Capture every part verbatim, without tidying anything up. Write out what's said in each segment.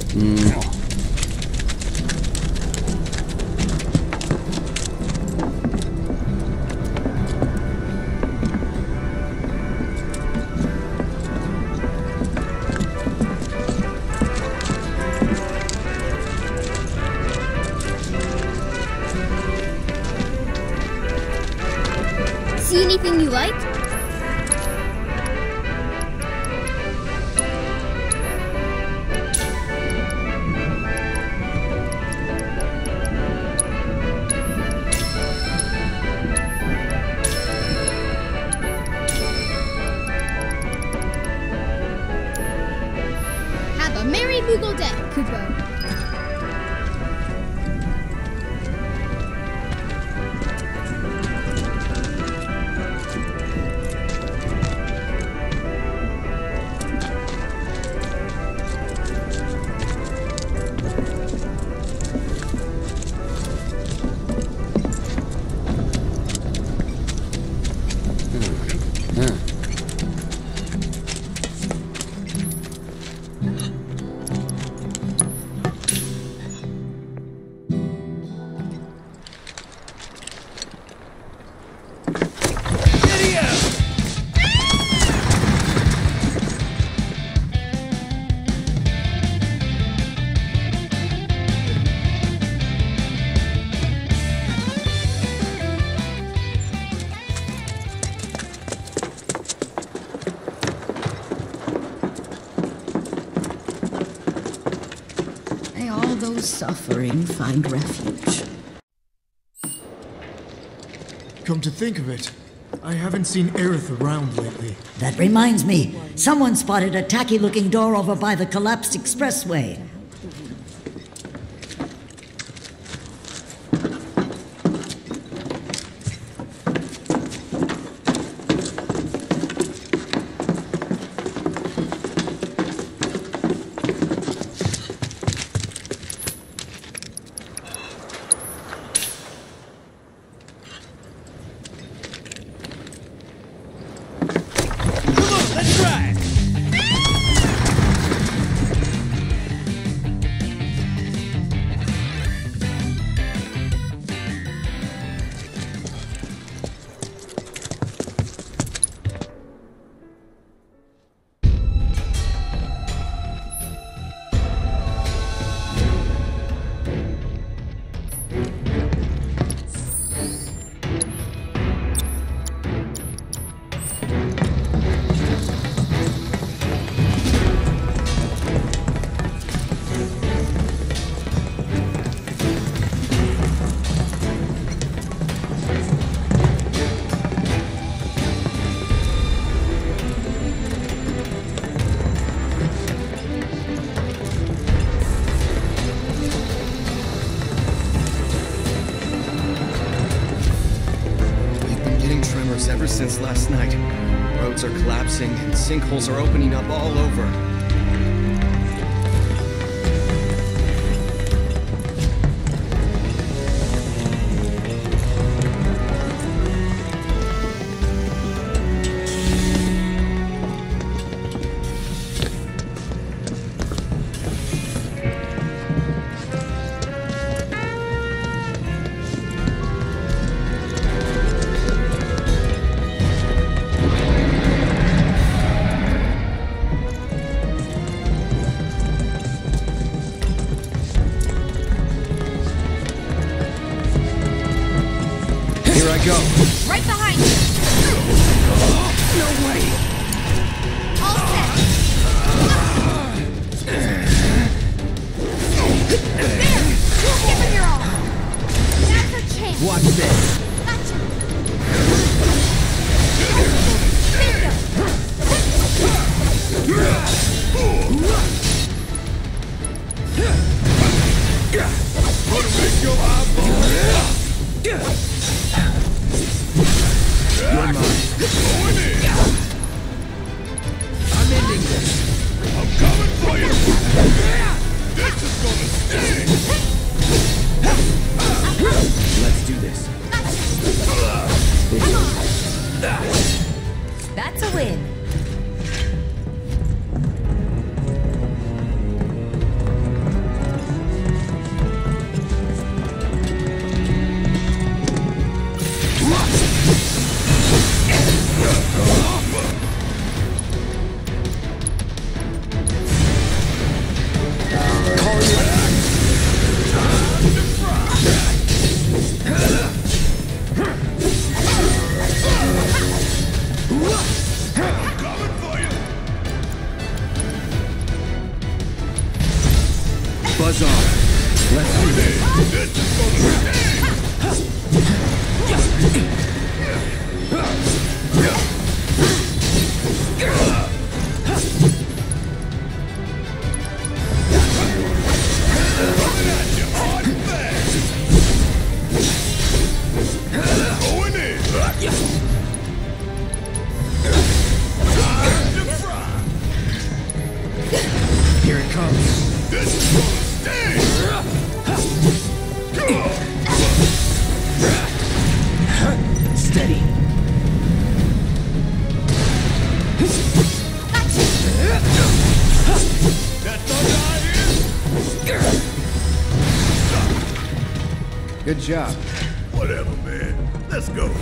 Mm. See anything you like? Have a merry Moogle day, Kupo. Suffering find refuge. Come to think of it, I haven't seen Aerith around lately. That reminds me, someone spotted a tacky-looking door over by the collapsed expressway. Ever since last night, roads are collapsing and sinkholes are opening up all over. buzz off. Let's do this. Here it comes. This is gonna sting! Steady. That thunder out here? Good job. Whatever, man. Let's go.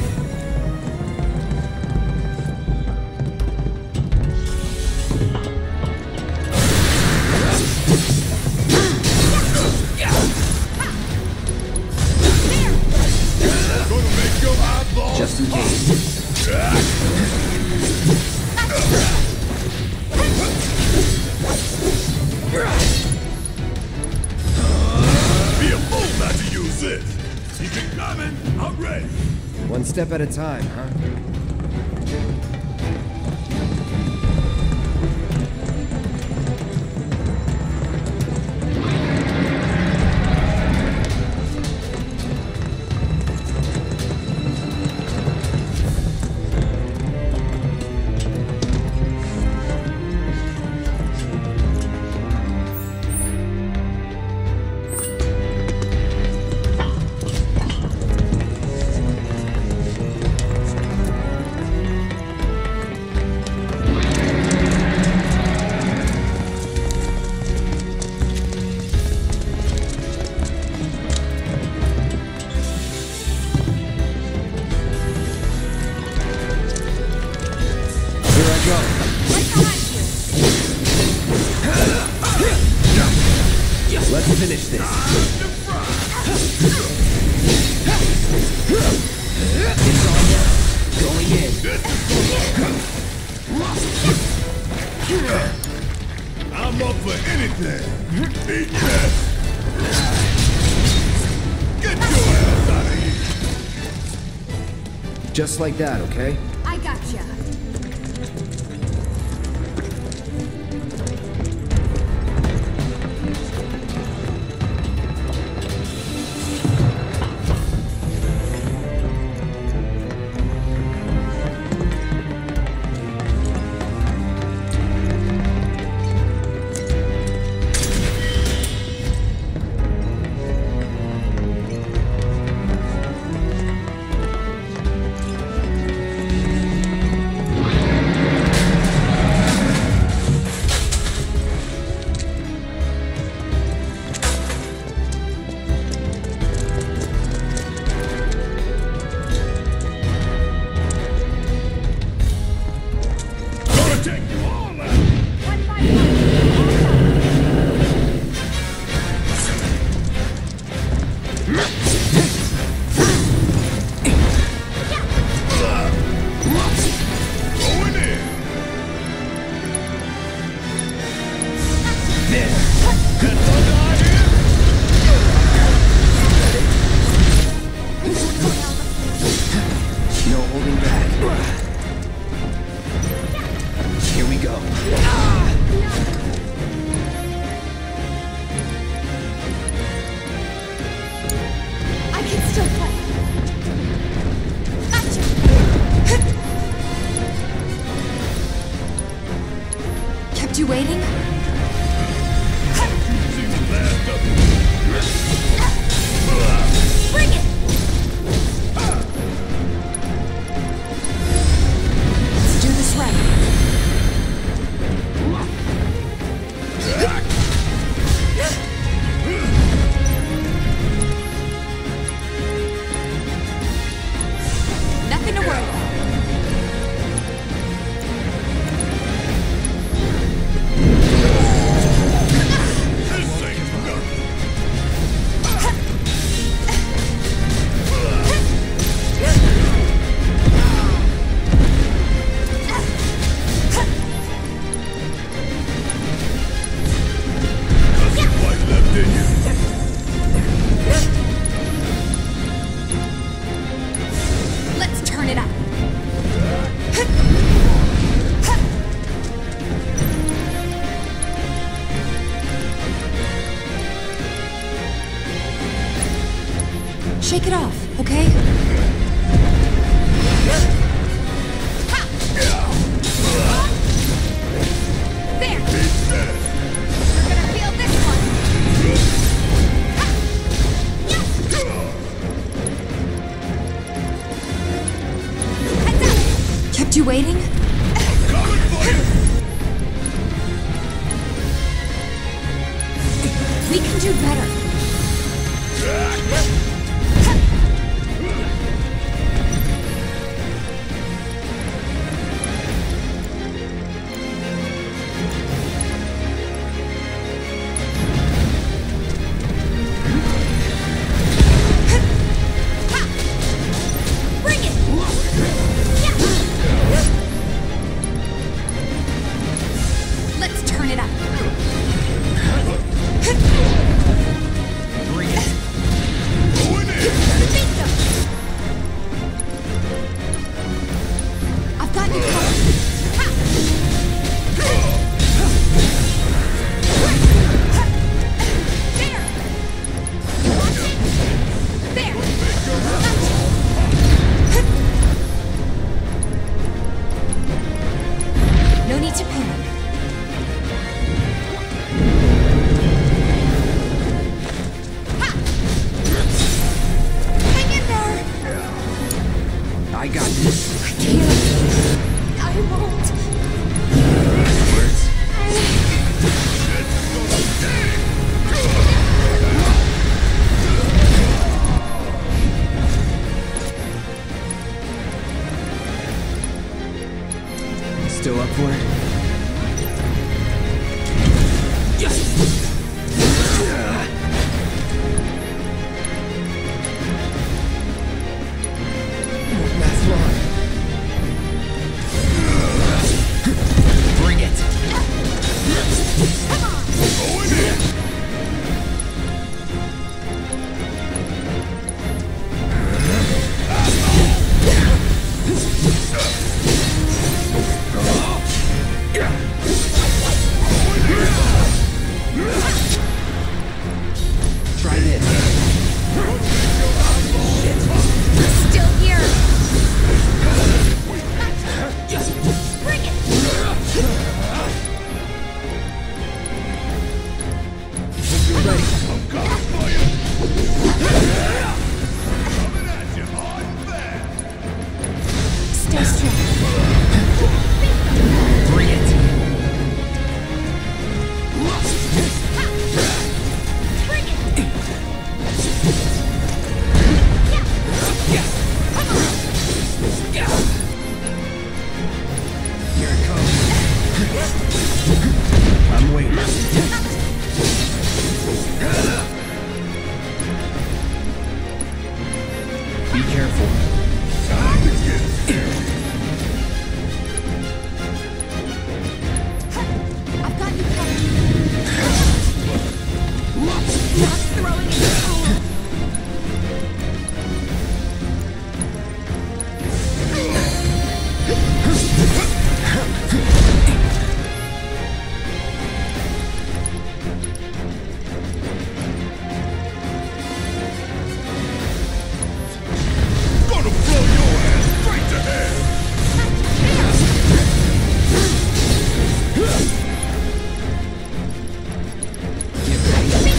Gonna make your eyeballs Just in case. be a fool not to use this. Keep it coming. I'm ready. One step at a time, huh? Let's finish this. It's on now. Going in. I'm up for anything. Eat that. Get your ass out of here. Just like that, okay? I gotcha. You waiting? Bring it! Let's do this right. Nothing to worry about. Shake it off, okay? There! You're gonna feel this one! Heads up! Kept you waiting? Coming for you! We can do better. Bring it! Let's turn it up. Bring it. Going in! Bingo! I've got you covered. There! There! No need to panic. Hang in there! I got this. I can't. I won't. Words. Still up for it? Won't last long. Bring it. Going in! Try this. Still here! Bring it! Hope you're ready. I'm coming for you! Coming at you hard and fast! Stay strong. Bring it. Bring it! Here it comes. I'm waiting. Be careful. Time to get serious! I've got you covered. Not throwing it! Gonna blow your ass straight to hell! Get ready.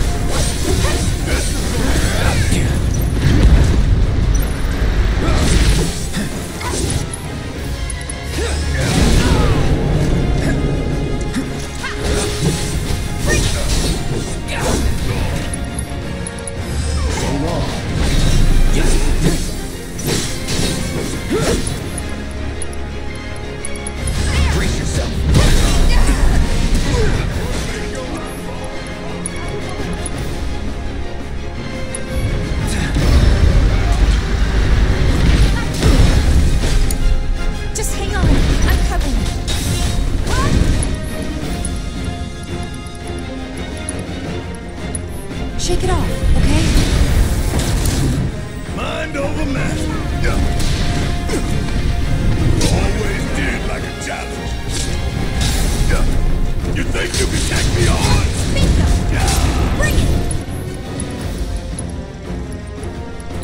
So long. Brace yourself. Just hang on. I'm covering you. Shake it off, okay? Mind over matter. Always did like a challenge. You think you can take me on? Bingo! Bring it!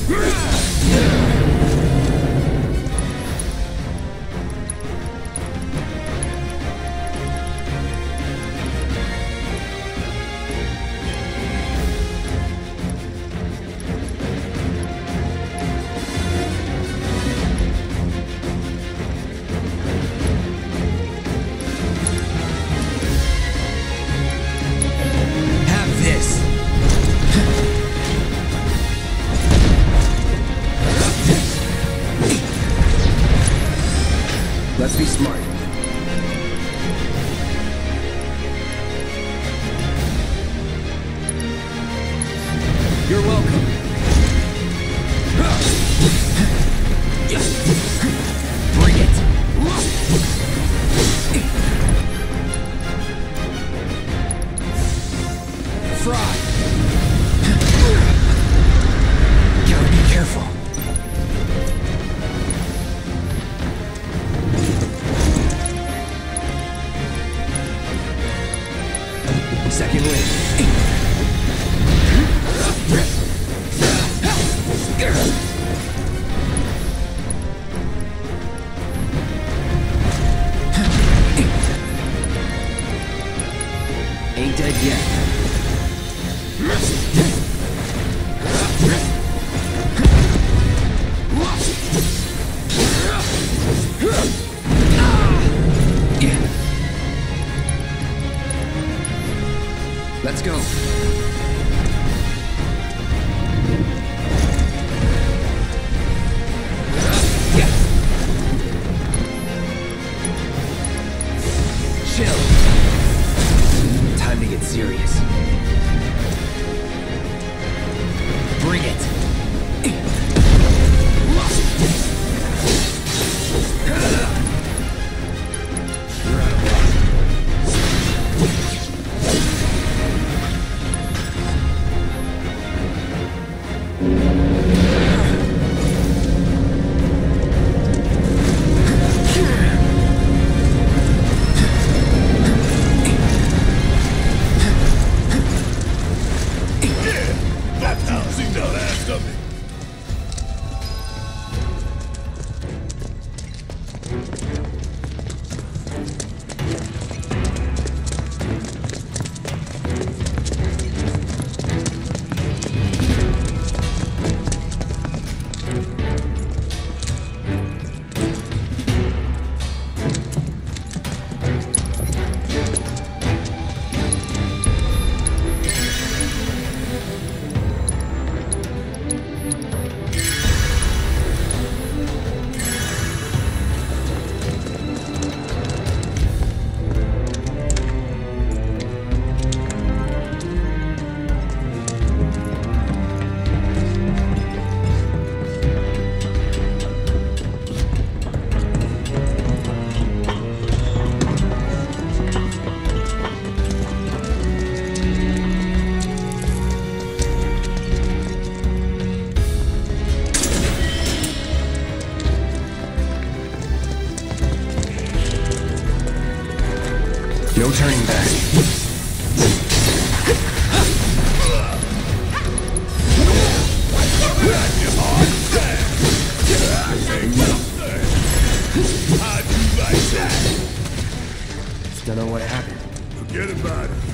Let's be smart. You're welcome. Bring it. Fry. Gotta be careful. Second win. Ain't dead yet. Let's go. Chill. Time to get serious. Bring it. You're out of luck. No turning back. Don't know what happened. Forget about it.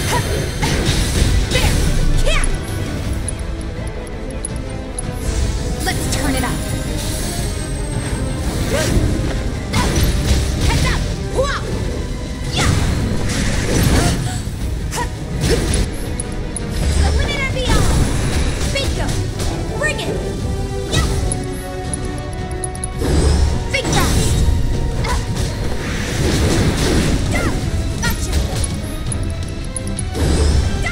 There! Yeah! Let's turn it up. Heads up! Whoa! Yeah! To the limit and beyond! Bingo! Bring it! Yeah! Big blast! Go! Gotcha! Go!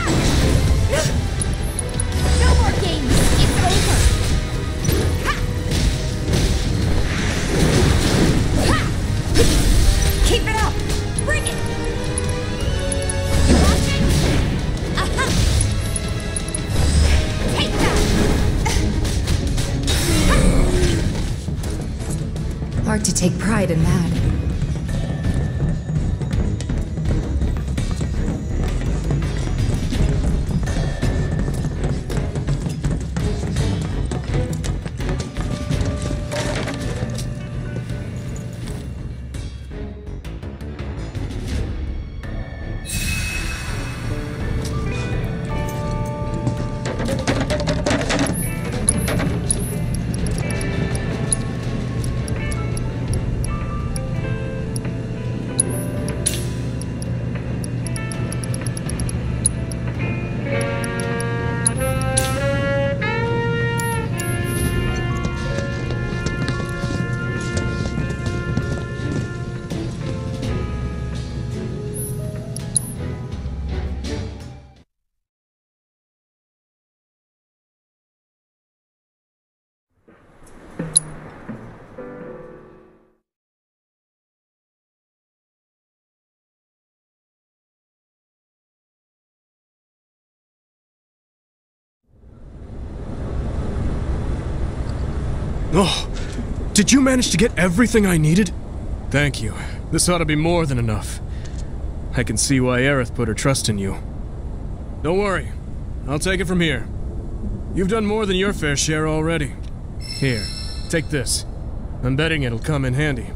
No more games! It's over! Ha! Ha! Keep it up! Bring it! You watching? Uh-huh! Take that! Hard to take pride in that. Oh, did you manage to get everything I needed? Thank you. This ought to be more than enough. I can see why Aerith put her trust in you. Don't worry. I'll take it from here. You've done more than your fair share already. Here, take this. I'm betting it'll come in handy.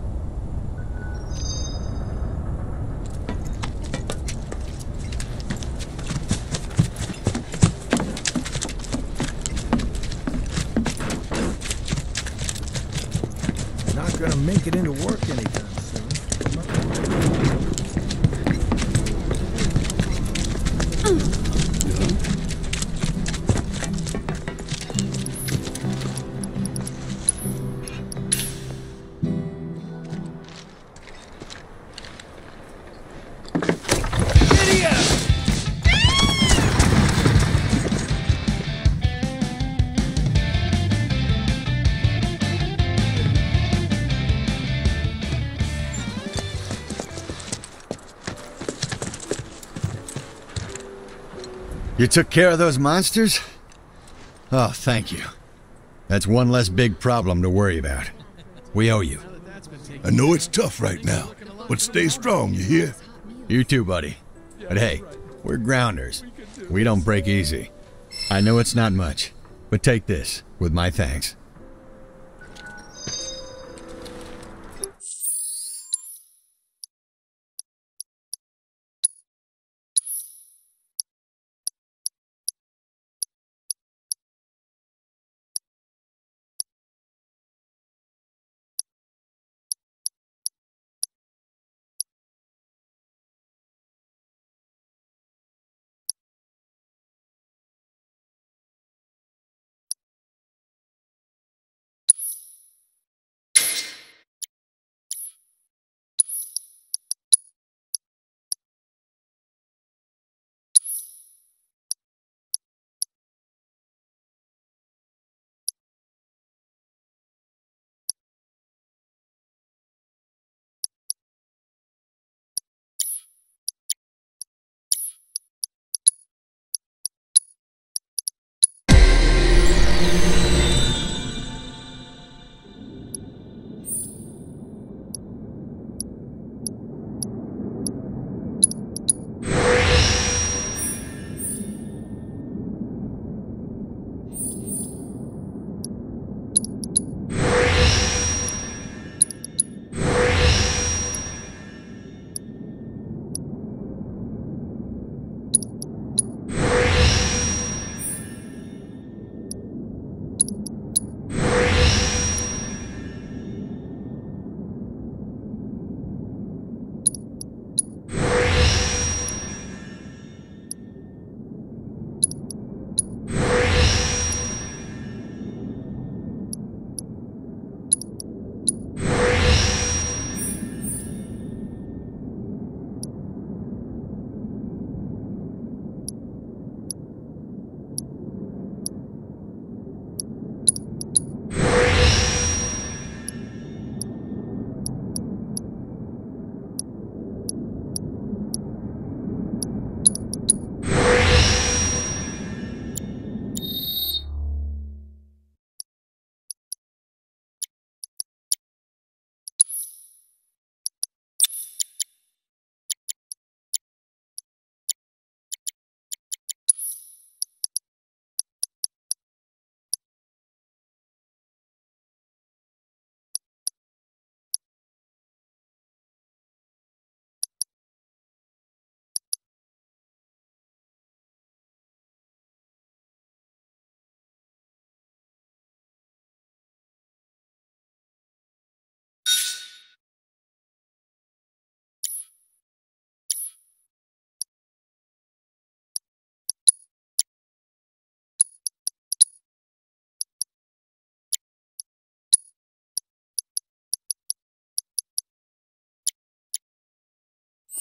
Not gonna make it into work anytime soon. You took care of those monsters? Oh, thank you. That's one less big problem to worry about. We owe you. I know it's tough right now, but stay strong, you hear? You too, buddy. But hey, we're grounders. We don't break easy. I know it's not much, but take this with my thanks.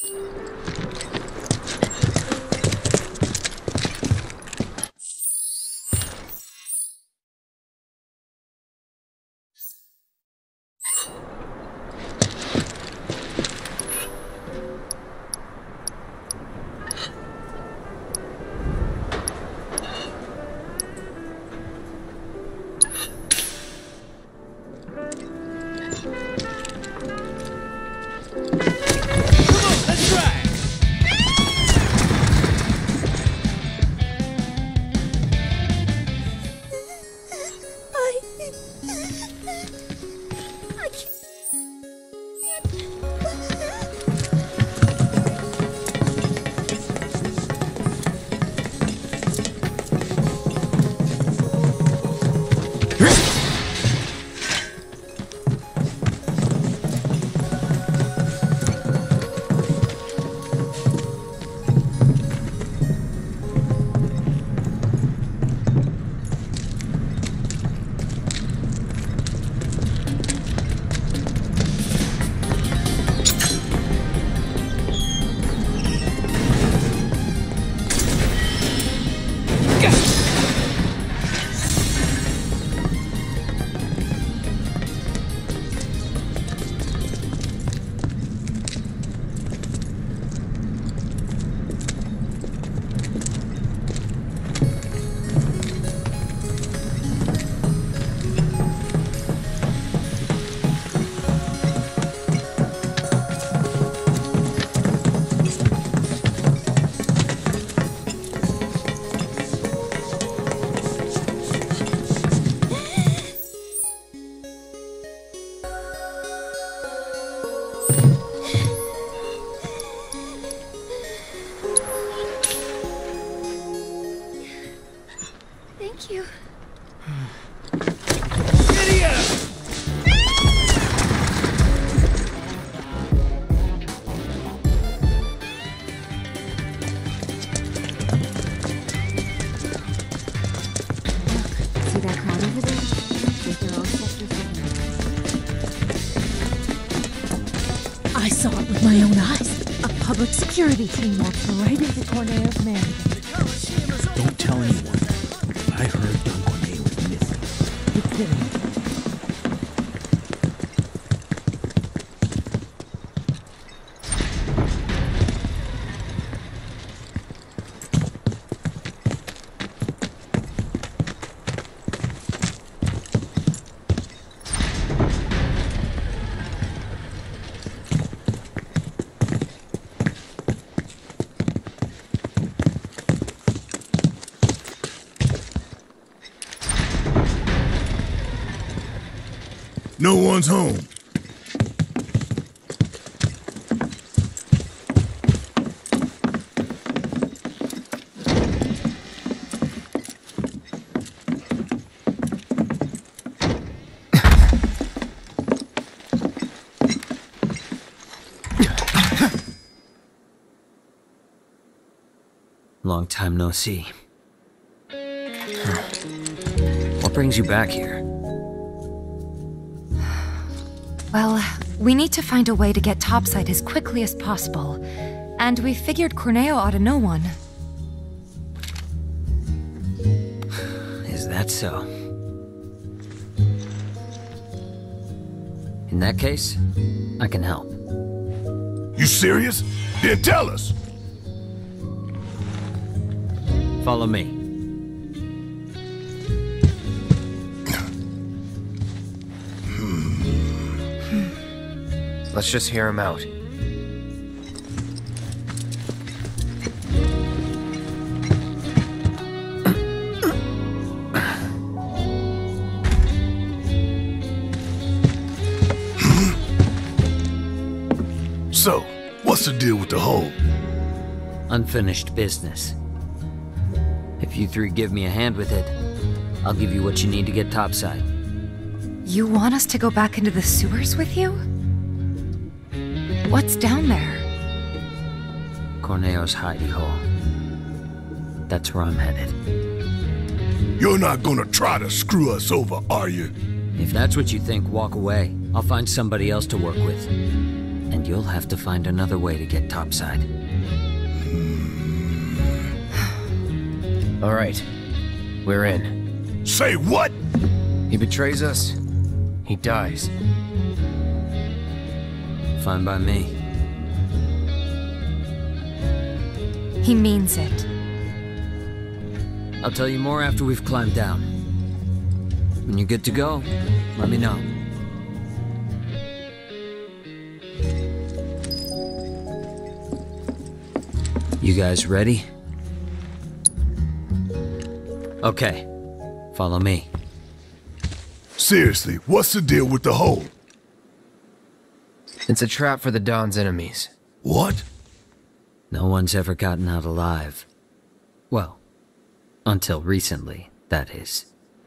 My own eyes. A public security team walked right into Corneo's man. Don't tell anyone. I heard Don Corneo was missing. You're kidding. No one's home. Long time no see. What brings you back here? Well, we need to find a way to get topside as quickly as possible. And we figured Corneo ought to know one. Is that so? In that case, I can help. You serious? Then tell us! Follow me. Let's just hear him out. So, what's the deal with the hole? Unfinished business. If you three give me a hand with it, I'll give you what you need to get topside. You want us to go back into the sewers with you? What's down there? Corneo's hidey hole. That's where I'm headed. You're not gonna try to screw us over, are you? If that's what you think, walk away. I'll find somebody else to work with. and you'll have to find another way to get topside. All right, we're in. Say what? He betrays us, he dies. Fine by me. He means it. I'll tell you more after we've climbed down. When you're good to go, let me know. You guys ready? Okay, follow me. Seriously, what's the deal with the hole? It's a trap for the Don's enemies. What? No one's ever gotten out alive. Well, until recently, that is.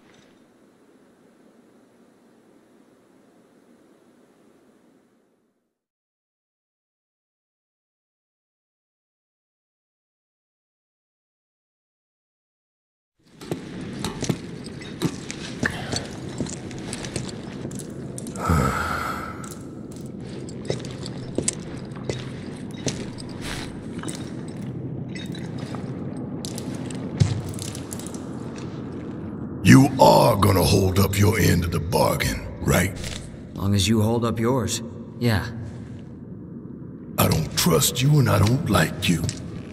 You are gonna hold up your end of the bargain, right? Long as you hold up yours, yeah. I don't trust you and I don't like you.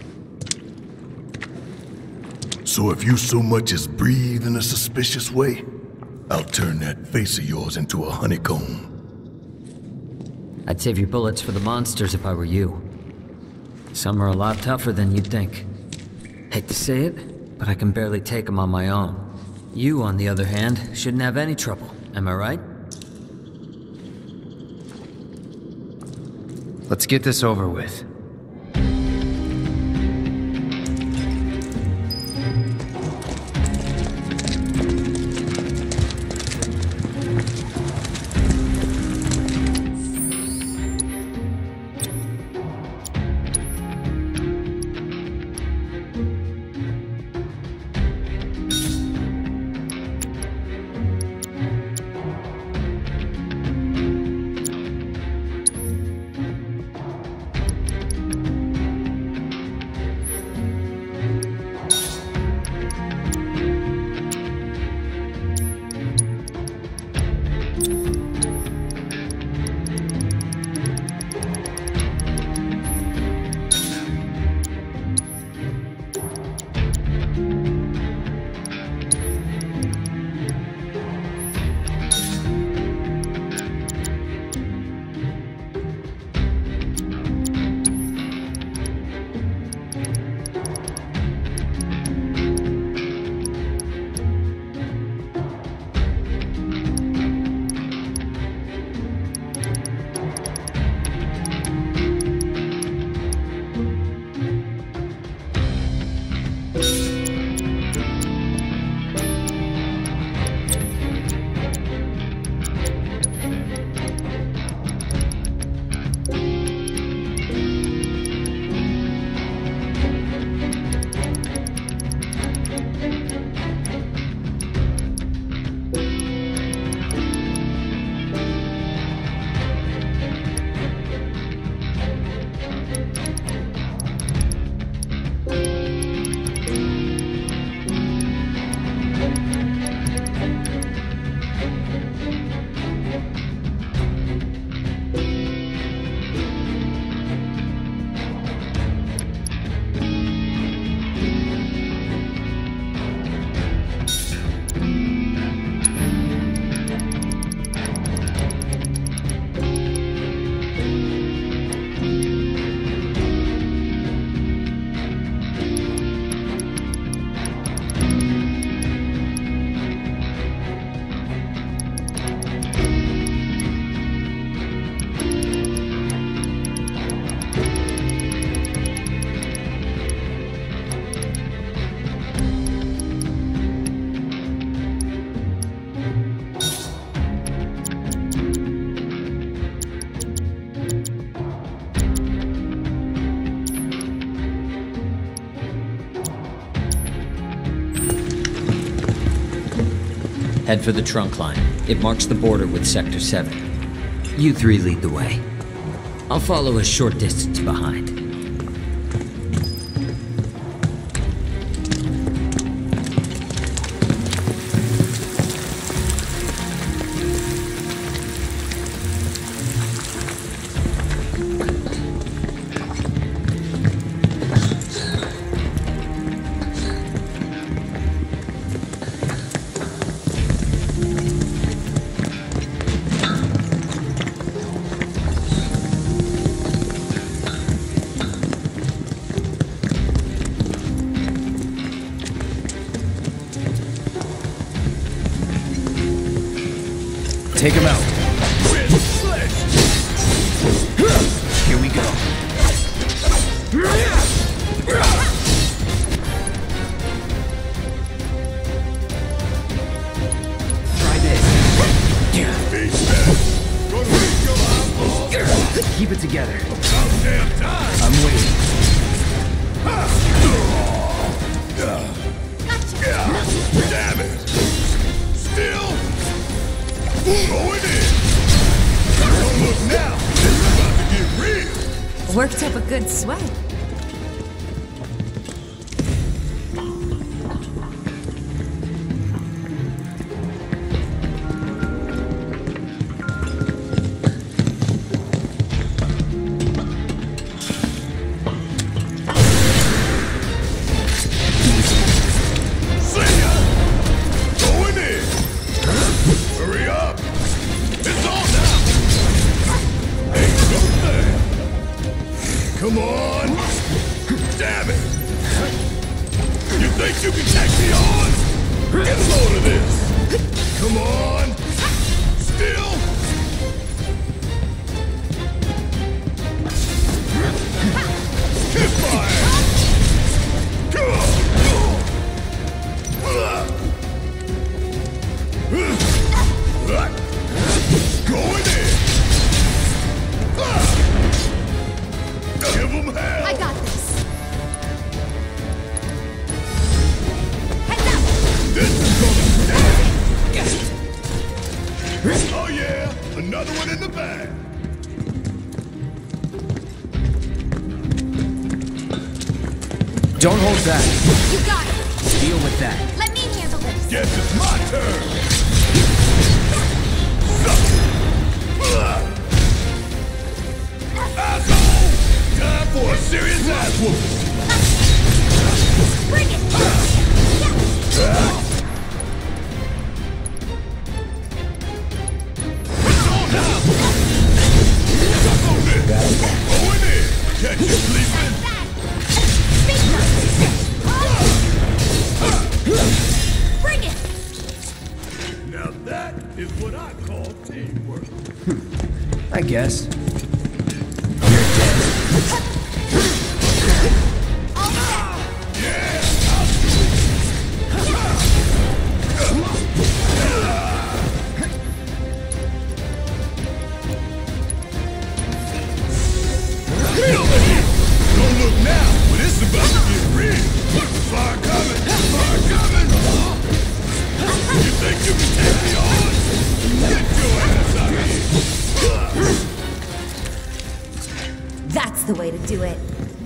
So if you so much as breathe in a suspicious way, I'll turn that face of yours into a honeycomb. I'd save your bullets for the monsters if I were you. Some are a lot tougher than you'd think. Hate to say it, but I can barely take them on my own. You, on the other hand, shouldn't have any trouble, am I right? Let's get this over with. Head for the trunk line. It marks the border with Sector seven. You three lead the way. I'll follow a short distance behind. Take him out. Here we go. Try this. Keep it together. I'm waiting. Damn it! Still going in. Don't look now. This is about to get real. Worked up a good sweat. Come on! Damn it! You think you can take me on? Get a load of this! Come on! Still! Hit fire! Come on! Going in! Give him hell! I got this. Heads up! This is gonna... Oh yeah! Another one in the bag! Don't hold back. You got it! Deal with that. Let me handle this! Guess it's my turn! Asshole! Time for a serious ass whooping! Bring it! It's on now! Suck on this! Going in! Catch you sleeping! Bring it! Now that is what I call teamwork. I guess. Don't look now, but it's about to get real. Fire coming, fire coming. You think you can take me on? Get your ass out of here. That's the way to do it.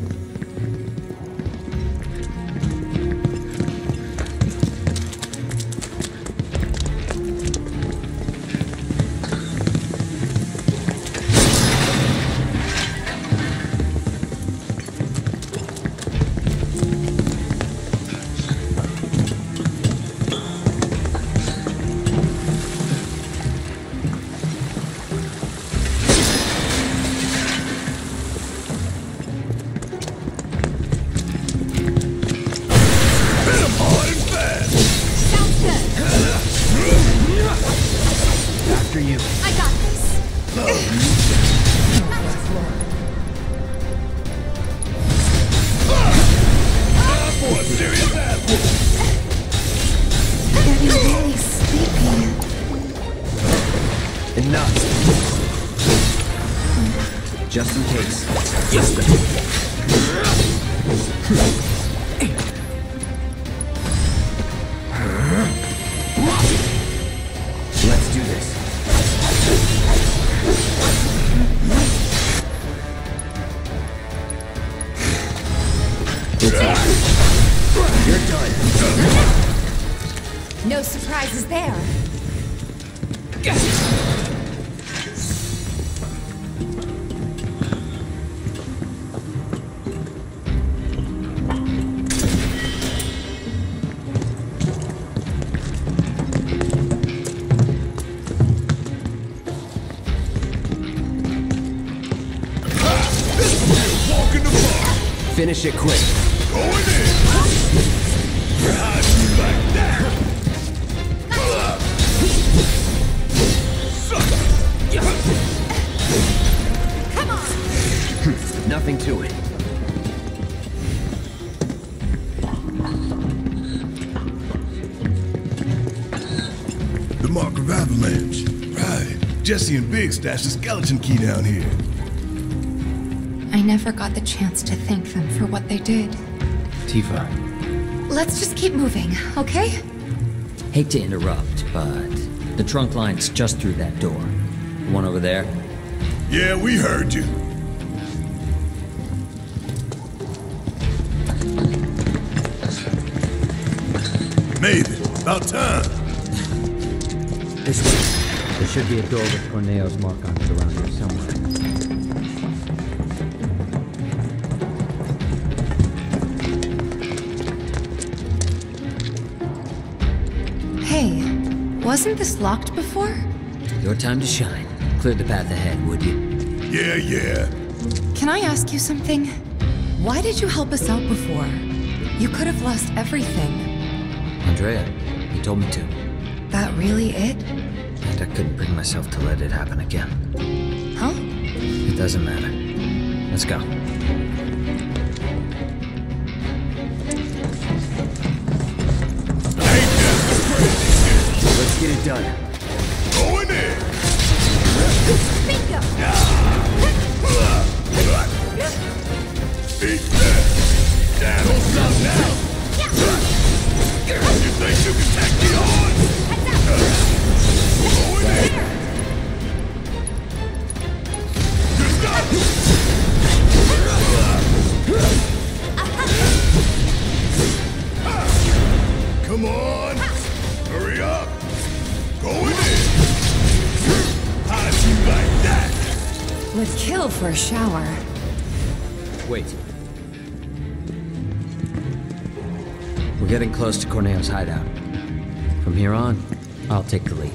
Just in case. Yes, sir. Let's do this. You're done. No surprises there. Finish it quick. Going in! How'd you like that? Come on! Nothing to it. The mark of avalanche. Right. Jesse and Big stashed a skeleton key down here. I never got the chance to thank them for what they did. Tifa. Let's just keep moving, okay? Hate to interrupt, but the trunk line's just through that door. The one over there? Yeah, we heard you. Made it. About time. This way. There should be a door with Corneo's mark on it around here somewhere. Hey, wasn't this locked before? Your time to shine. Clear the path ahead, would you? Yeah, yeah. Can I ask you something? Why did you help us out before? You could have lost everything. Andrea, you told me to. That really it? And I couldn't bring myself to let it happen again. Huh? It doesn't matter. Let's go. Let's get it done. Going in! Bingo! Beat that! Down! Don't stop now! You think you can take me on? Going in! Good stop! Come on! Hurry up! Going in! How'd you like that? Would kill for a shower. Wait. We're getting close to Corneo's hideout. From here on, I'll take the lead.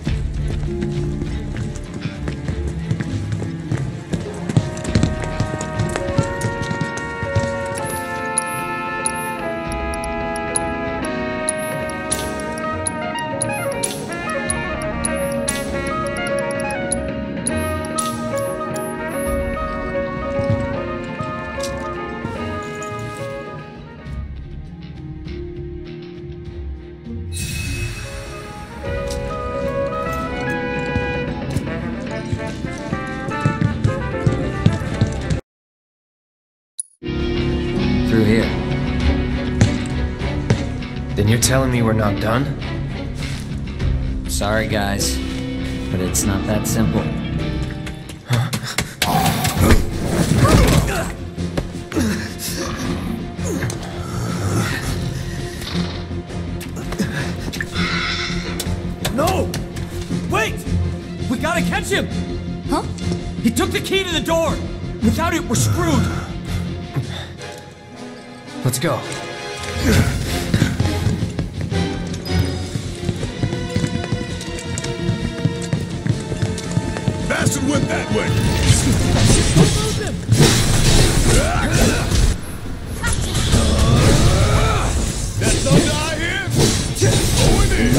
Through here. Then you're telling me we're not done? Sorry, guys, but it's not that simple. No! Wait! We gotta catch him! Huh? He took the key to the door! Without it, we're screwed! Let's go. Bastard went that way! That thunder I hear? Going in!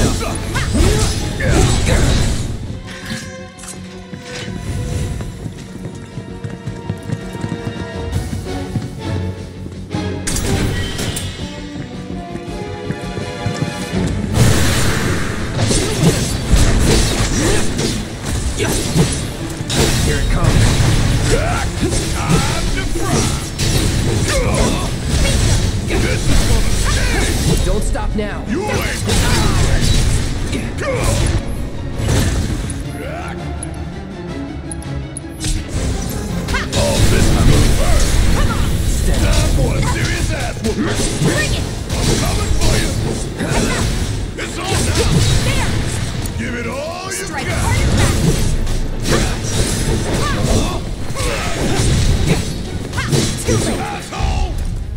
Here it comes. Time to fry! This is gonna sting! Don't stop now. You ain't gonna All this is gonna burn! Time for a serious ass whooping! Bring it! I'm coming for you! It's all now! There! Give it all you Strike got! hard and fast! Too late! Asshole!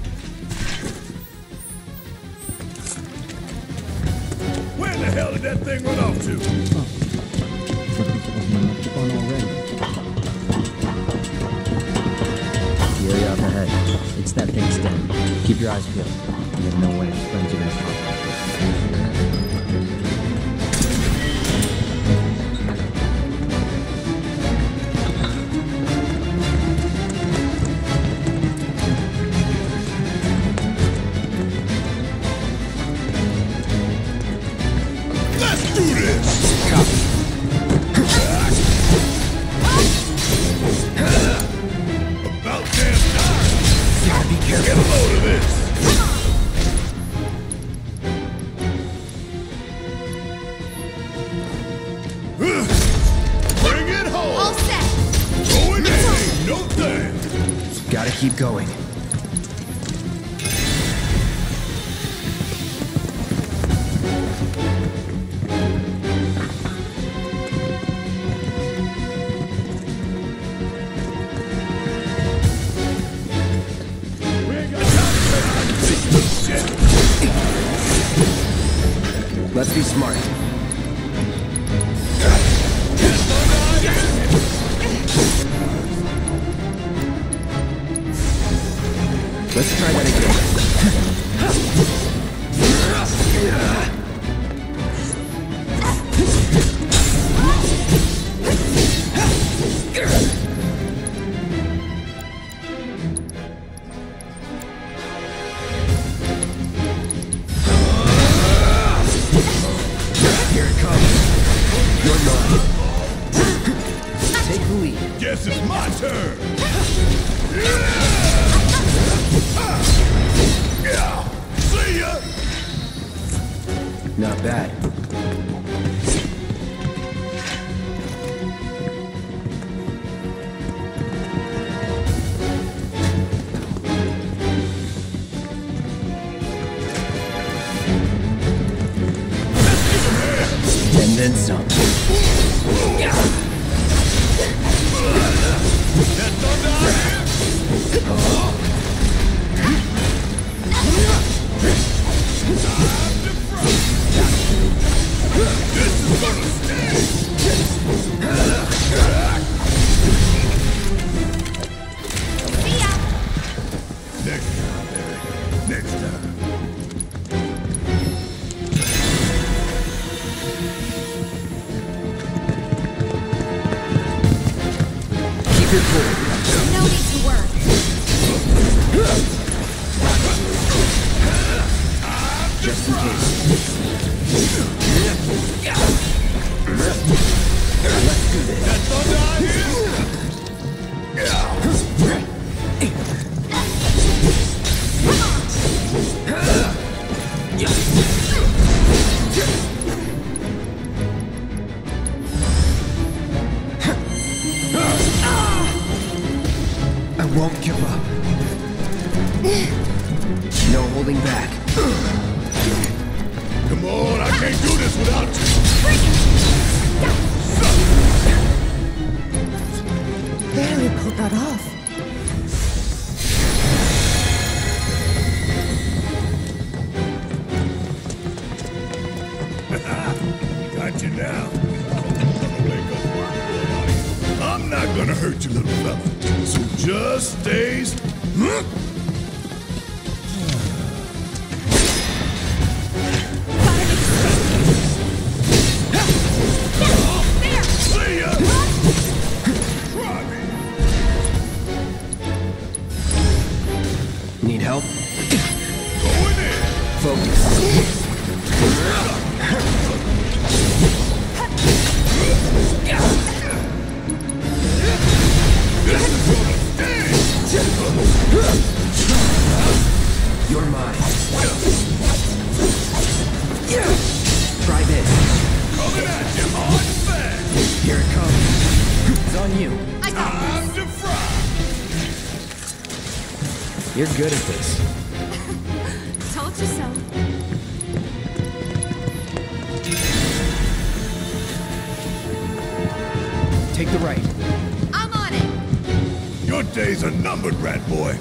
Where the hell did that thing run off to? Fun already. Fury up ahead. It's that thing's den. Keep your eyes peeled. You have no way friends are gonna pop up. Let's do this! Copy. About damn time! Gotta be careful. Get a load of this! Bring it home! All set! Going in ain't no thing! Gotta keep going. We ain't got time to play hide and seek, little shit! Let's be smart. Let's try that Here it comes. You're mine. Take the lead. Guess it's my turn! Yeah! See ya! Not bad. And then some. That thunder out here? This is gonna stay! See ya! Next time, Eric. Next time. Keep it cool. No need to worry. Just in case. Let's do this. That thunder out here? I won't give up. No holding back. Come on, I can't do this without you! Barely pulled that off. Got you now. Wake up, work, boy. I'm not gonna hurt you, little fella. So just stays. Huh? See ya! Try me. Need help? Going in. Focus. This is gonna stay. You're mine. Try this. Coming at you hard and fast. Here it comes. It's on you. I got Time to fry. You're good at this. Told you so. Take the right. I'm on it. Your days are numbered, rat boy.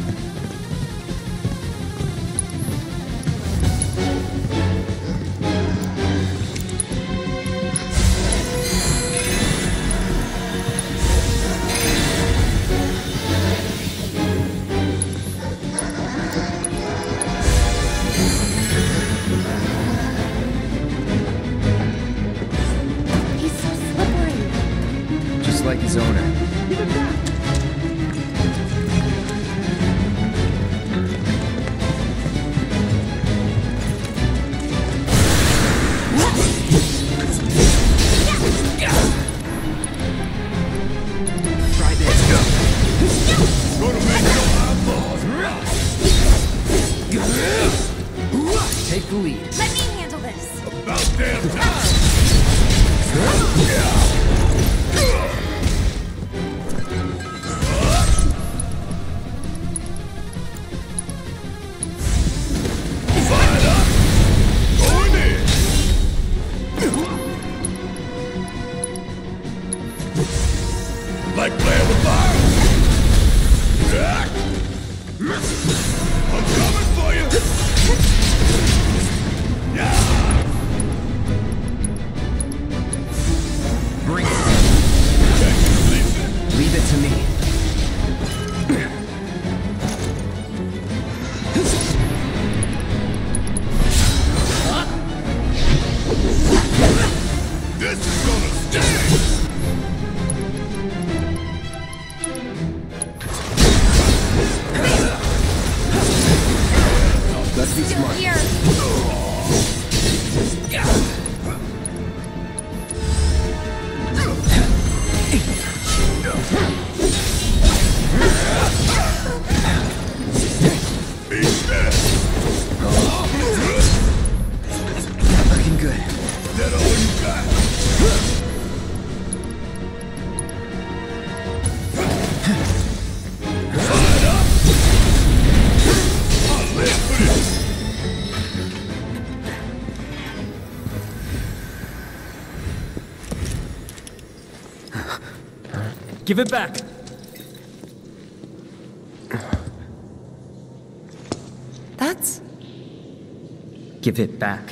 Like his owner. Try this. Gonna make your eyeballs rock. Take the lead. Let me handle this. About damn time. Like playing with fire? I'm coming for you! Yeah! Bring it. Leave it to me. This is gonna sting! Let's be Still smart. here. Looking good. That all you got? Fired up! I'll live for this! Give it back! That's... Give it back.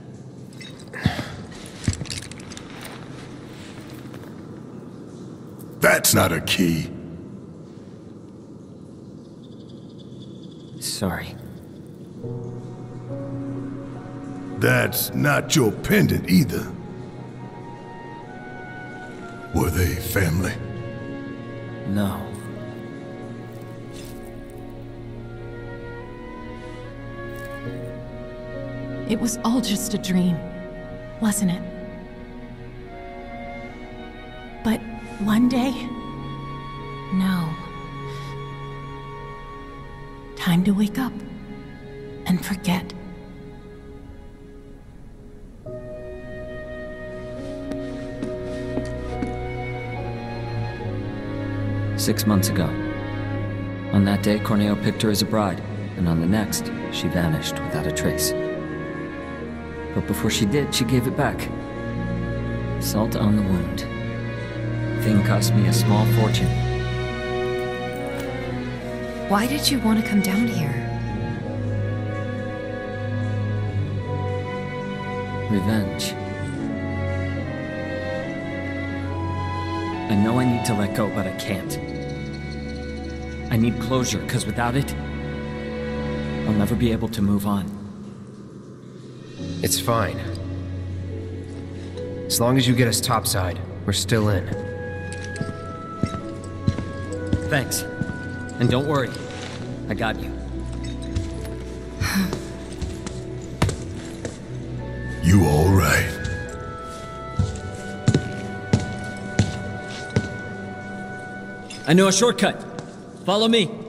That's not a key. Sorry. That's not your pendant either. Were they family? No. It was all just a dream, wasn't it? But one day, no. Time to wake up and forget. Six months ago. On that day, Corneo picked her as a bride, and on the next, she vanished without a trace. But before she did, she gave it back. Salt on the wound. Thing cost me a small fortune. Why did you want to come down here? Revenge. I know I need to let go, but I can't. I need closure, because without it, I'll never be able to move on. It's fine. As long as you get us topside, we're still in. Thanks. And don't worry. I got you. You all right? I know a shortcut. Follow me.